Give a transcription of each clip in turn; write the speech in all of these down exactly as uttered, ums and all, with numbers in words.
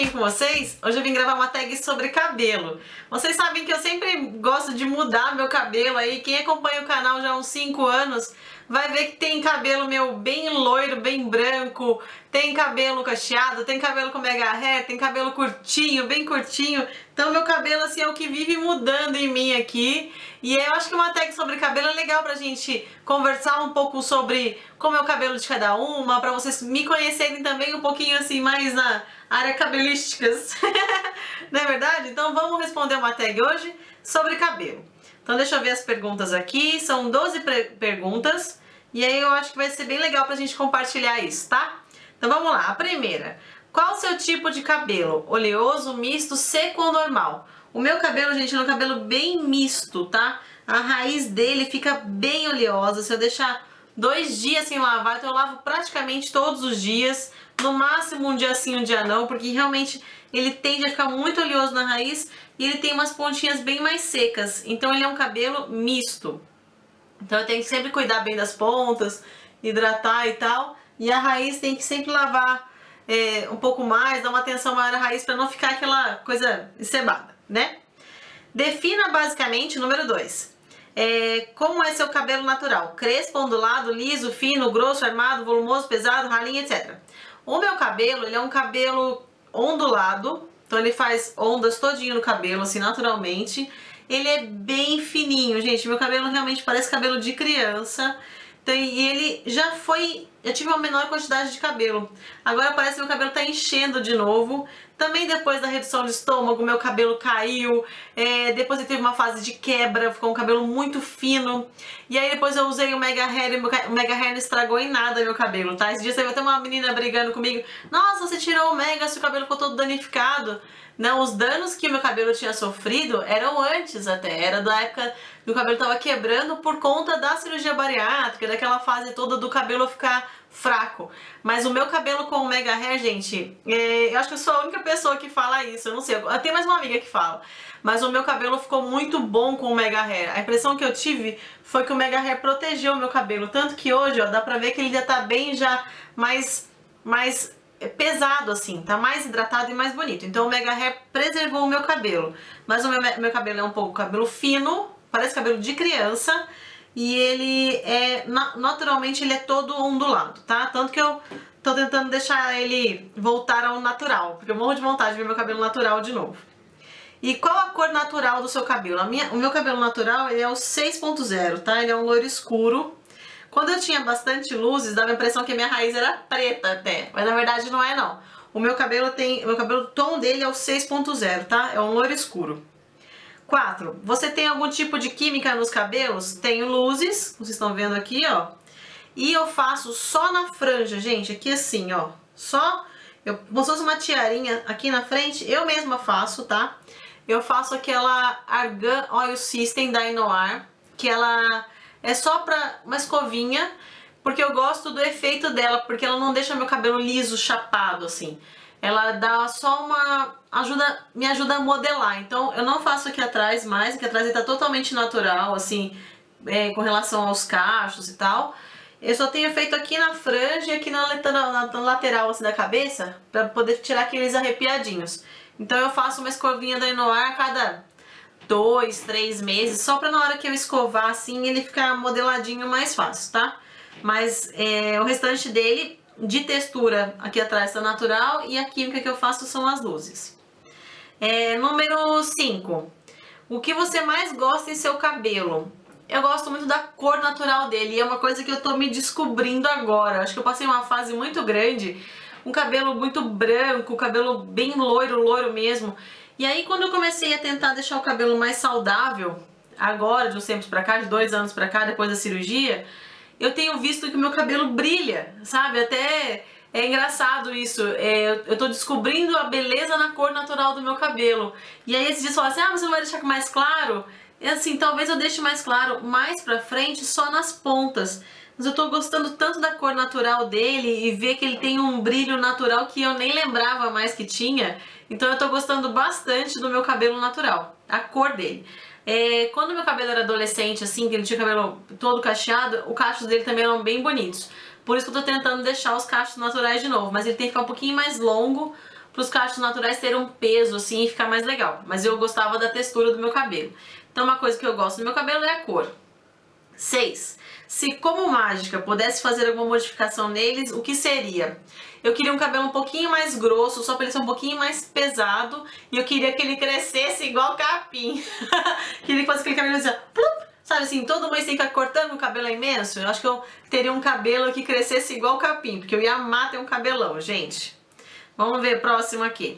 bem com vocês? Hoje eu vim gravar uma tag sobre cabelo. Vocês sabem que eu sempre gosto de mudar meu cabelo aí. Quem acompanha o canal já há uns cinco anos vai ver que tem cabelo meu bem loiro, bem branco, tem cabelo cacheado, tem cabelo com mega hair, tem cabelo curtinho, bem curtinho. Então meu cabelo assim é o que vive mudando em mim aqui. E eu acho que uma tag sobre cabelo é legal pra gente conversar um pouco sobre como é o cabelo de cada uma, pra vocês me conhecerem também um pouquinho assim mais na área cabelísticas. Não é verdade? Então vamos responder uma tag hoje sobre cabelo. Então deixa eu ver as perguntas aqui, são doze perguntas e aí eu acho que vai ser bem legal pra gente compartilhar isso, tá? Então vamos lá, a primeira. Qual o seu tipo de cabelo? Oleoso, misto, seco ou normal? O meu cabelo, gente, é um cabelo bem misto, tá? A raiz dele fica bem oleosa, se eu deixar dois dias sem lavar, então eu lavo praticamente todos os dias, no máximo um dia sim, um dia não, porque realmente ele tende a ficar muito oleoso na raiz e ele tem umas pontinhas bem mais secas, então ele é um cabelo misto. Então eu tenho que sempre cuidar bem das pontas, hidratar e tal, e a raiz tem que sempre lavar é, um pouco mais, dar uma atenção maior à raiz para não ficar aquela coisa encebada, né? Defina basicamente, número dois. É, como é seu cabelo natural? Crespo, ondulado, liso, fino, grosso, armado, volumoso, pesado, ralinho, etcétera. O meu cabelo, ele é um cabelo ondulado, então ele faz ondas todinho no cabelo, assim, naturalmente. Ele é bem fininho, gente, meu cabelo realmente parece cabelo de criança. Então, e ele já foi, eu tive uma menor quantidade de cabelo. Agora parece que meu cabelo tá enchendo de novo. Também depois da redução de estômago, meu cabelo caiu. É, depois eu teve uma fase de quebra, ficou um cabelo muito fino. E aí depois eu usei o Mega Hair e o Mega Hair não estragou em nada meu cabelo, tá? Esse dia teve até uma menina brigando comigo. Nossa, você tirou o Mega, seu cabelo ficou todo danificado. Não, os danos que o meu cabelo tinha sofrido eram antes até. Era da época que o cabelo tava quebrando por conta da cirurgia bariátrica, daquela fase toda do cabelo ficar fraco. Mas o meu cabelo com o Mega Hair, gente, é, eu acho que eu sou a única pessoa que fala isso, eu não sei, eu tenho mais uma amiga que fala, mas o meu cabelo ficou muito bom com o Mega Hair. A impressão que eu tive foi que o Mega Hair protegeu o meu cabelo, tanto que hoje, ó, dá pra ver que ele já tá bem já mais, mais pesado assim, tá mais hidratado e mais bonito. Então o Mega Hair preservou o meu cabelo, mas o meu, meu cabelo é um pouco cabelo fino, parece cabelo de criança. E ele é, naturalmente, ele é todo ondulado, tá? Tanto que eu tô tentando deixar ele voltar ao natural, porque eu morro de vontade de ver meu cabelo natural de novo. E qual a cor natural do seu cabelo? A minha, o meu cabelo natural, ele é o seis ponto zero, tá? Ele é um loiro escuro. Quando eu tinha bastante luzes, dava a impressão que a minha raiz era preta até, mas na verdade não é não. O meu cabelo tem, o meu cabelo, o tom dele é o seis ponto zero, tá? É um loiro escuro. quatro. Você tem algum tipo de química nos cabelos? Tenho luzes, vocês estão vendo aqui, ó. E eu faço só na franja, gente, aqui assim, ó. Só, eu, como se fosse uma tiarinha aqui na frente, eu mesma faço, tá? Eu faço aquela Argan Oil System da Inoar, que ela é só pra uma escovinha, porque eu gosto do efeito dela, porque ela não deixa meu cabelo liso, chapado, assim. Ela dá só uma... ajuda, me ajuda a modelar. Então eu não faço aqui atrás mais, aqui atrás ele tá totalmente natural, assim, é, com relação aos cachos e tal. Eu só tenho feito aqui na franja e aqui na, na, na lateral assim, da cabeça, pra poder tirar aqueles arrepiadinhos. Então eu faço uma escovinha da Inoar a cada dois, três meses, só pra na hora que eu escovar assim, ele ficar modeladinho mais fácil, tá? Mas é, o restante dele... de textura aqui atrás tá natural e a química que eu faço são as luzes. É, número cinco. O que você mais gosta em seu cabelo? Eu gosto muito da cor natural dele e é uma coisa que eu tô me descobrindo agora. Acho que eu passei uma fase muito grande, um cabelo muito branco, cabelo bem loiro, loiro mesmo. E aí quando eu comecei a tentar deixar o cabelo mais saudável, agora de uns tempos pra cá, de dois anos pra cá, depois da cirurgia, eu tenho visto que o meu cabelo brilha, sabe? Até é engraçado isso. É, eu tô descobrindo a beleza na cor natural do meu cabelo. E aí esses dias falam assim, ah, você não vai deixar mais claro? E assim, talvez eu deixe mais claro mais pra frente, só nas pontas. Mas eu tô gostando tanto da cor natural dele e ver que ele tem um brilho natural que eu nem lembrava mais que tinha. Então eu tô gostando bastante do meu cabelo natural, a cor dele. É, quando meu cabelo era adolescente, assim, que ele tinha o cabelo todo cacheado, os cachos dele também eram bem bonitos. Por isso que eu tô tentando deixar os cachos naturais de novo, mas ele tem que ficar um pouquinho mais longo, pros cachos naturais terem um peso assim e ficar mais legal. Mas eu gostava da textura do meu cabelo. Então uma coisa que eu gosto do meu cabelo é a cor. seis. Se como mágica pudesse fazer alguma modificação neles, o que seria? Eu queria um cabelo um pouquinho mais grosso, só para ele ser um pouquinho mais pesado. E eu queria que ele crescesse igual capim. Queria que fosse aquele cabelo assim, plup, sabe assim, todo mês tem que ficar cortando, o cabelo é imenso. Eu acho que eu teria um cabelo que crescesse igual capim, porque eu ia amar ter um cabelão, gente. Vamos ver o próximo aqui.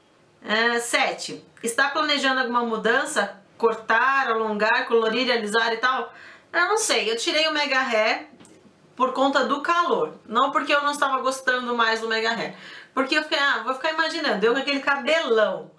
Uh, sete. Está planejando alguma mudança? Cortar, alongar, colorir, alisar e tal? Eu não sei, eu tirei o Mega Hair por conta do calor. Não porque eu não estava gostando mais do Mega Hair. Porque eu fiquei, ah, vou ficar imaginando, eu com aquele cabelão.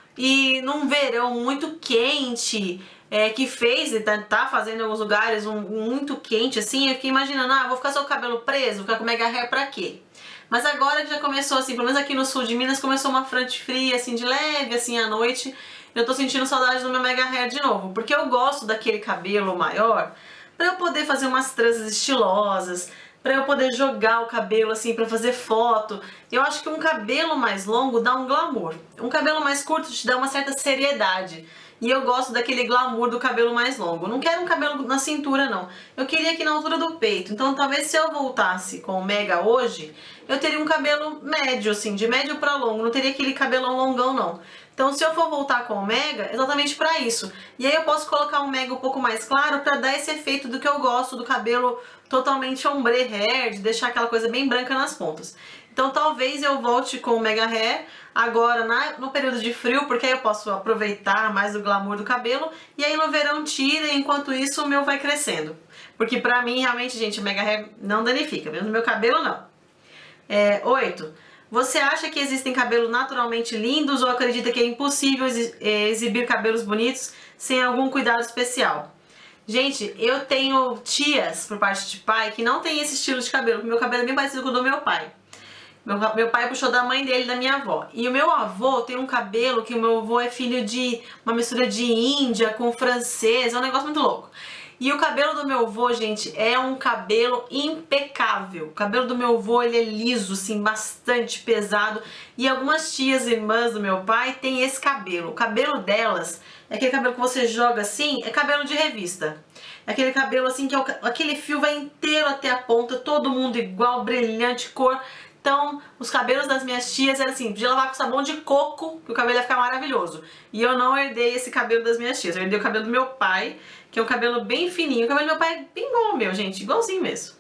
E num verão muito quente, é, que fez, e tá, tá fazendo em alguns lugares um, um muito quente assim, eu fiquei imaginando, ah, vou ficar só com o cabelo preso, vou ficar com o Mega Hair pra quê? Mas agora que já começou assim, pelo menos aqui no sul de Minas, começou uma frente fria assim, de leve assim à noite. Eu tô sentindo saudade do meu Mega Hair de novo, porque eu gosto daquele cabelo maior pra eu poder fazer umas tranças estilosas, pra eu poder jogar o cabelo assim, pra fazer foto. Eu acho que um cabelo mais longo dá um glamour. Um cabelo mais curto te dá uma certa seriedade. E eu gosto daquele glamour do cabelo mais longo. Eu não quero um cabelo na cintura, não. Eu queria aqui na altura do peito. Então talvez se eu voltasse com o Mega hoje, eu teria um cabelo médio, assim, de médio pra longo. Não teria aquele cabelão longão, não. Então se eu for voltar com o Mega, é exatamente pra isso. E aí eu posso colocar um Mega um pouco mais claro pra dar esse efeito do que eu gosto, do cabelo totalmente ombre hair, de deixar aquela coisa bem branca nas pontas. Então talvez eu volte com o Mega Hair agora na, no período de frio, porque aí eu posso aproveitar mais o glamour do cabelo. E aí no verão tira, e enquanto isso o meu vai crescendo. Porque pra mim realmente, gente, o Mega Hair não danifica, mesmo no meu cabelo não. É, oito. Você acha que existem cabelos naturalmente lindos ou acredita que é impossível exibir cabelos bonitos sem algum cuidado especial? Gente, eu tenho tias por parte de pai que não tem esse estilo de cabelo, porque meu cabelo é bem parecido com o do meu pai. Meu, meu pai puxou da mãe dele, da minha avó. E o meu avô tem um cabelo que o meu avô é filho de uma mistura de índia com francês, é um negócio muito louco. E o cabelo do meu avô, gente, é um cabelo impecável. O cabelo do meu avô, ele é liso, assim, bastante pesado. E algumas tias irmãs do meu pai têm esse cabelo. O cabelo delas é aquele cabelo que você joga assim, é cabelo de revista. É aquele cabelo assim, que é o, aquele fio vai inteiro até a ponta, todo mundo igual, brilhante, cor. Então, os cabelos das minhas tias eram assim, podia lavar com sabão de coco, que o cabelo ia ficar maravilhoso. E eu não herdei esse cabelo das minhas tias, eu herdei o cabelo do meu pai, que é um cabelo bem fininho. O cabelo do meu pai é bem igual ao meu, gente, igualzinho mesmo.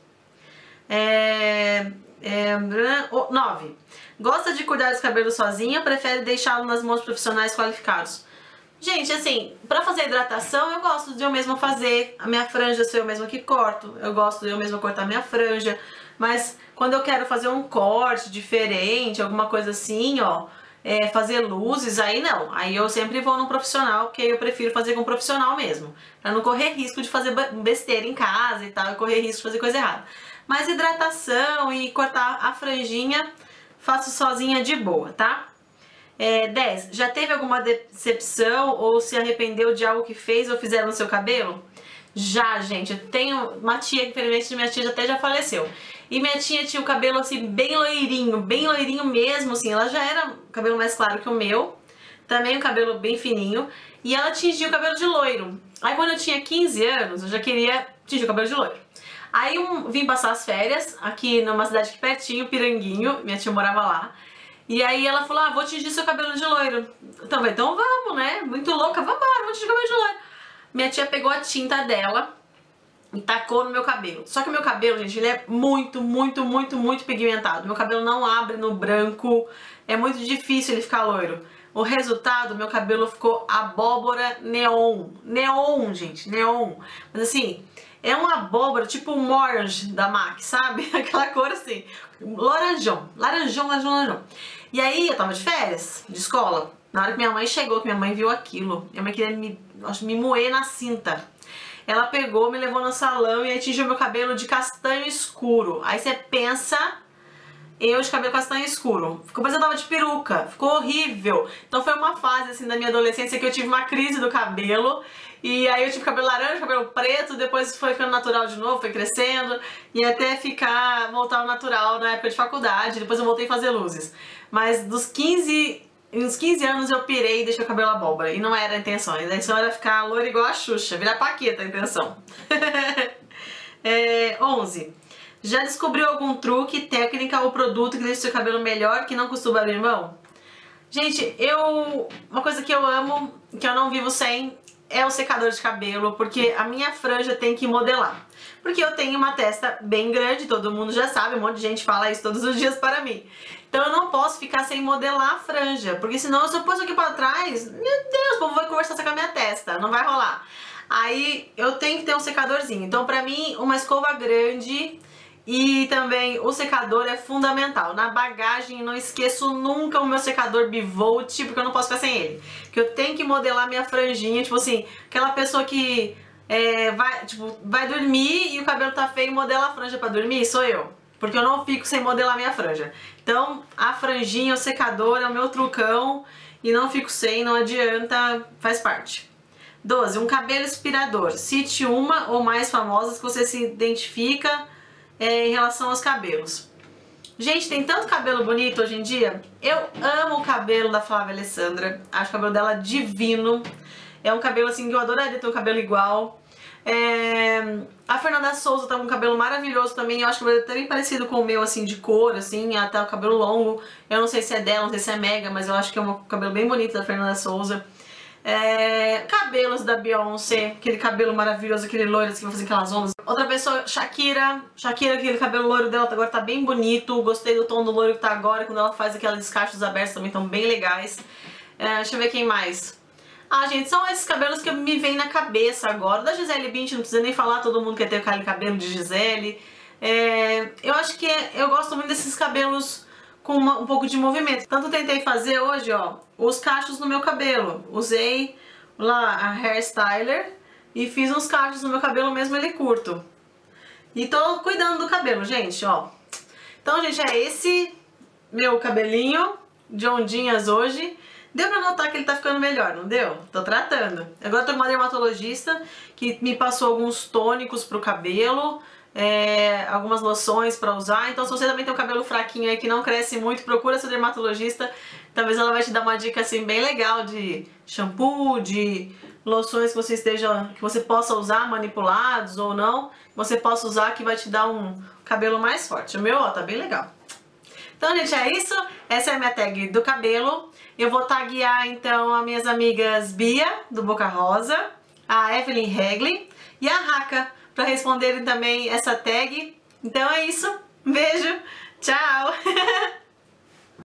É... é... nove. Gosta de cuidar dos cabelos sozinha, prefere deixá-lo nas mãos de profissionais qualificados? Gente, assim, pra fazer hidratação eu gosto de eu mesma fazer. A minha franja sou eu mesma que corto, eu gosto de eu mesma cortar a minha franja. Mas quando eu quero fazer um corte diferente, alguma coisa assim, ó, é, fazer luzes, aí não. Aí eu sempre vou num profissional, porque eu prefiro fazer com um profissional mesmo. Pra não correr risco de fazer besteira em casa e tal, e correr risco de fazer coisa errada. Mas hidratação e cortar a franjinha, faço sozinha de boa, tá? É, dez. Já teve alguma decepção ou se arrependeu de algo que fez ou fizeram no seu cabelo? Já, gente. Eu tenho uma tia, que infelizmente minha tia até já faleceu. E minha tia tinha o cabelo assim bem loirinho, bem loirinho mesmo, assim. Ela já era o cabelo mais claro que o meu, também o cabelo bem fininho. E ela tingia o cabelo de loiro. Aí quando eu tinha quinze anos, eu já queria tingir o cabelo de loiro. Aí eu vim passar as férias aqui numa cidade aqui pertinho, Piranguinho, minha tia morava lá. E aí ela falou, ah, vou tingir seu cabelo de loiro. Então, então vamos, né? Muito louca, vamos embora, vou tingir o cabelo de loiro. Minha tia pegou a tinta dela e tacou no meu cabelo. Só que o meu cabelo, gente, ele é muito, muito, muito, muito pigmentado. Meu cabelo não abre no branco, é muito difícil ele ficar loiro. O resultado, meu cabelo ficou abóbora neon. Neon, gente, neon. Mas assim, é uma abóbora tipo um orange da MAC, sabe? Aquela cor assim, laranjão, laranjão, laranjão, laranjão. E aí, eu tava de férias, de escola. Na hora que minha mãe chegou, que minha mãe viu aquilo, minha mãe queria me, me moer na cinta. Ela pegou, me levou no salão e aí tingiu meu cabelo de castanho escuro. Aí você pensa eu de cabelo castanho escuro. Ficou parecendo que eu tava de peruca, ficou horrível. Então foi uma fase assim da minha adolescência que eu tive uma crise do cabelo. E aí eu tive cabelo laranja, cabelo preto, depois foi ficando natural de novo, foi crescendo. E até ficar, voltar ao natural na época de faculdade, depois eu voltei a fazer luzes. Mas dos quinze... Uns quinze anos eu pirei e deixei o cabelo abóbora. E não era a intenção. A intenção era ficar loira igual a Xuxa. Virar Paquita a intenção. é, onze. Já descobriu algum truque, técnica ou produto que deixa o seu cabelo melhor, que não costuma abrir mão? Gente, eu... Uma coisa que eu amo, que eu não vivo sem, é o secador de cabelo. Porque a minha franja tem que modelar. Porque eu tenho uma testa bem grande, todo mundo já sabe, um monte de gente fala isso todos os dias para mim. Então eu não posso ficar sem modelar a franja, porque senão se eu pôr isso aqui pra trás, meu Deus, o povo vai conversar com a minha testa, não vai rolar. Aí eu tenho que ter um secadorzinho. Então pra mim, uma escova grande e também o secador é fundamental. Na bagagem, não esqueço nunca o meu secador bivolt, porque eu não posso ficar sem ele. Porque eu tenho que modelar minha franjinha, tipo assim, aquela pessoa que... É, vai, tipo, vai dormir e o cabelo tá feio e modela a franja pra dormir, sou eu. Porque eu não fico sem modelar minha franja. Então, a franjinha, o secador é o meu trucão e não fico sem, não adianta, faz parte. doze. Um cabelo inspirador. Cite uma ou mais famosas que você se identifica é, em relação aos cabelos. Gente, tem tanto cabelo bonito hoje em dia. Eu amo o cabelo da Flávia Alessandra. Acho o cabelo dela divino. É um cabelo assim que eu adoraria ter um cabelo igual. É... A Fernanda Souza tá com um cabelo maravilhoso também. Eu acho que o cabelo é até bem parecido com o meu, assim, de cor, assim, até o cabelo longo. Eu não sei se é dela, não sei se é mega, mas eu acho que é um cabelo bem bonito da Fernanda Souza. É... Cabelos da Beyoncé, aquele cabelo maravilhoso, aquele loiro que vai fazer aquelas ondas. Outra pessoa, Shakira. Shakira, aquele cabelo loiro dela agora tá bem bonito. Gostei do tom do loiro que tá agora, quando ela faz aqueles cachos abertos também estão bem legais. É... Deixa eu ver quem mais. Ah, gente, são esses cabelos que me vêm na cabeça agora. Da Gisele Bündchen, não precisa nem falar, todo mundo quer ter aquele cabelo de Gisele. É, eu acho que eu gosto muito desses cabelos com uma, um pouco de movimento. Tanto tentei fazer hoje, ó, os cachos no meu cabelo. Usei lá a Hair Styler e fiz uns cachos no meu cabelo mesmo ele curto. E tô cuidando do cabelo, gente, ó. Então, gente, é esse meu cabelinho de ondinhas hoje. Deu pra notar que ele tá ficando melhor, não deu? Tô tratando. Agora tô com uma dermatologista que me passou alguns tônicos pro cabelo, é, algumas loções pra usar. Então se você também tem um cabelo fraquinho aí que não cresce muito, procura seu dermatologista. Talvez ela vai te dar uma dica assim bem legal de shampoo, de loções que você esteja, que você possa usar manipulados ou não, que você possa usar que vai te dar um cabelo mais forte. O meu, ó, tá bem legal. Então, gente, é isso. Essa é a minha tag do cabelo. Eu vou taguear, então, as minhas amigas Bia, do Boca Rosa, a Evelyn Regli e a Raka, para responderem também essa tag. Então é isso. Um beijo. Tchau.